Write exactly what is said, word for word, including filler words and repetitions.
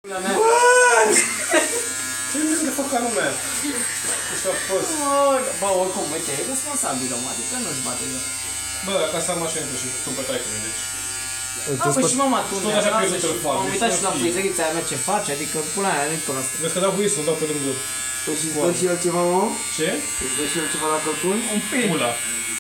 La mea. Ce nu de fac ca lumea? Ăsta a fost. Bă, oricum, uite, e responsabil om, adică nu-și bate joc. Bă, ca să am mașină și tu pe taică, deci. A, păi și mama tu tot așa pierdut telefonul, am deci uitat nu și la știi. frizerița aia mea ce face, adică pula aia nu-i prost. Vezi că dau cu ei să-l dau pe lângă. Păi și-ți dă și el ceva, mă? Ce? Îți dă și el ceva la călcul? Un pic. Pula.